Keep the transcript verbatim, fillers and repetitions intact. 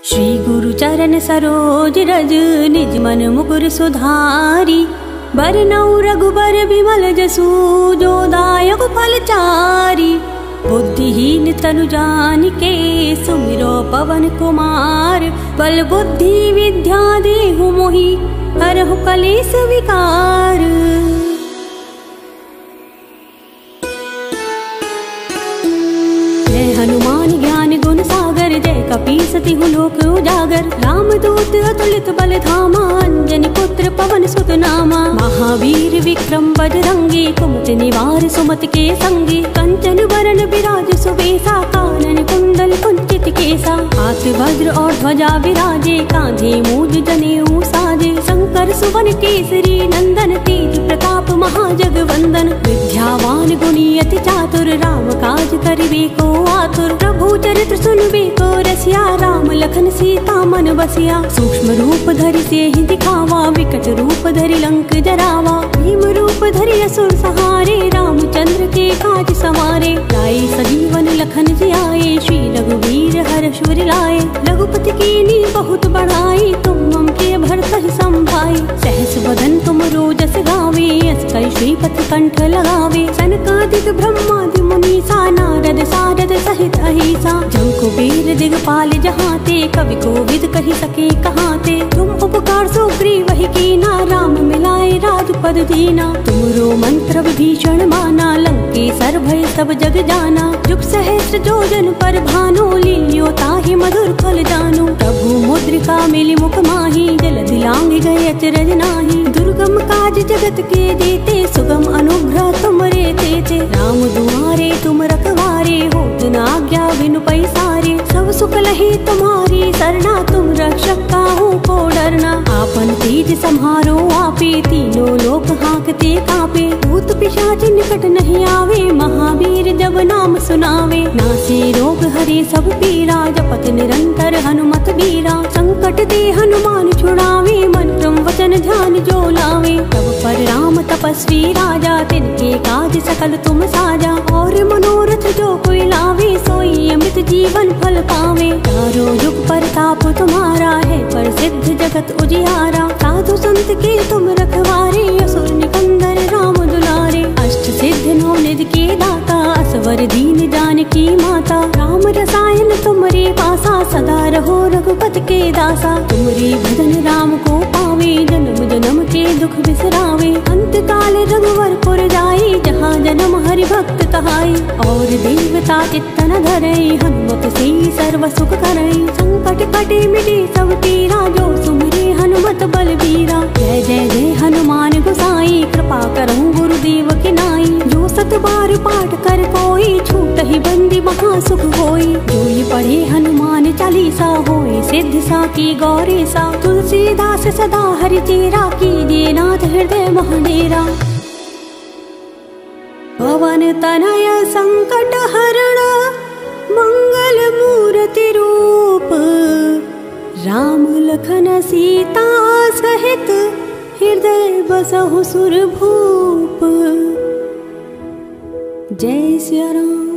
श्री गुरु चरण सरोज रज निज मन मुकुर सुधारी। बरनउँ रघुबर बिमल जसु जो दायक फलचारी। बुद्धिहीन तनु जानिके सुमिरो पवन कुमार। बल बुद्धि विद्या देहु मोहि हरहु कलेस विकार। जय हनुमान ज्ञान गुण सागर जय कपीस तिहु लोक उजागर। रामदूत अतुलित बल धामा अंजनी पुत्र पवन सुत नामा। महावीर विक्रम बजरंगी कुमति निवार सुमति के संगी। कंचन बरन बिराज सुबेसा कानन कुंडल कुंचित केसा। हाथ वज्र और ध्वजा विराजे कांधे मूज जनेऊ साजे। शंकर सुवन केसरी नंदन तेज प्रताप महाजगवंदन। विद्यावान गुणी अति चातुर राम काज करिबे को आतुर। प्रभु चरित्र सुनबे को रसिया राम लखन सीता मन बसिया। सूक्ष्म रूप धरि सियहि दिखावा विकट रूप धरि लंक जरावा। भीम रूप धरि असुर सहारे रामचंद्र के काज सवारे। लाए सजीवन लखन जियाए श्री रघुवीर हर्ष उर लाए। रघुपति कीन्ही बहुत बड़ाई तुम मम प्रिय भरत संभाई। सहस वदन तुम रोजस गावे यस कई श्रीपति कंठ लगावे। सनकादिक ब्रह्मादि मुनीसा नारद सारद सहित अहिसा। जंकुबीर दिगपाल जहाते कवि कोविद कहि सके कहाते। तुम उपकार सुग्रीव ही कीना राम मिलाए राजपद दीना। तुमरो मंत्र विभीषण माना लंकेसर भय सब जग जाना। जुग सहस्त्र जोजन पर भानु लील्यो ताहि मधुर फल जानु। प्रभु मुद्रिका मिली मुख माही जलधि लांघि गए अचरज नाही। दुर्गम काज जगत के जेते सुगम अनुग्रह तुमरे तेते। राम दुआरे तुम रखवारे होत न आज्ञा बिनु पैसारे। सब सुख लहे तुम्हारी सरना तुम रक्षक काहू को डरना। आपन तेज सम्हारो आपे तीनों लोक हांकते कापे। भूत पिशाच निकट नहीं आवे महावीर जब नाम सुनावे। नासे रोग हरे सब पीरा जपत निरंतर हनुमत बीरा। संकट ते हनुमान छुड़ावे मन क्रम वचन ध्यान जो लावे। तब पर राम तपस्वी राजा तिनके काज सकल तुम साजा। और मनोरथ जो कोई लावे सोई अमित जीवन फल पावे। चारों युग परताप तुम्हारा है प्रसिद्ध जगत उजियारा। साधु संत के तुम रखवारे असुर निकंदन राम दुलारे। अष्ट सिद्धि नौ निधि के दाता असवर दीन जानकी माता। राम रसायन तुमरे पासा सदा रहो रघुपति के दासा। तुमरे भजन राम को पावे जन्म जन्म के दुख बिसरावे। अंत काल रघुवर पुर जाई जहाँ जन्म हरि भक्त कहाई। और देवता चित्त न धरई हनुमत से सर्व सुख करई। संकट कटे मिटे सब पीरा जो सुमरे हनुमत बलबीरा। जय जय जय हनुमान गोसाई कृपा करहु गुरुदेव की नाई। जो सत बार पाठ कर कोई छूट ही बंदी महा सुख होई। जो ये पढ़े हनुमान चालीसा होए सिद्ध सा की गौरी सा। तुलसीदास सदा हरि चेरा कीजिए नाथ हृदय महडेरा। पवन तनय संकट हरण मंगल मूर्ति रूप। राम लखन सीता सहित हृदय बसहु सुरभूप। जय सिया राम।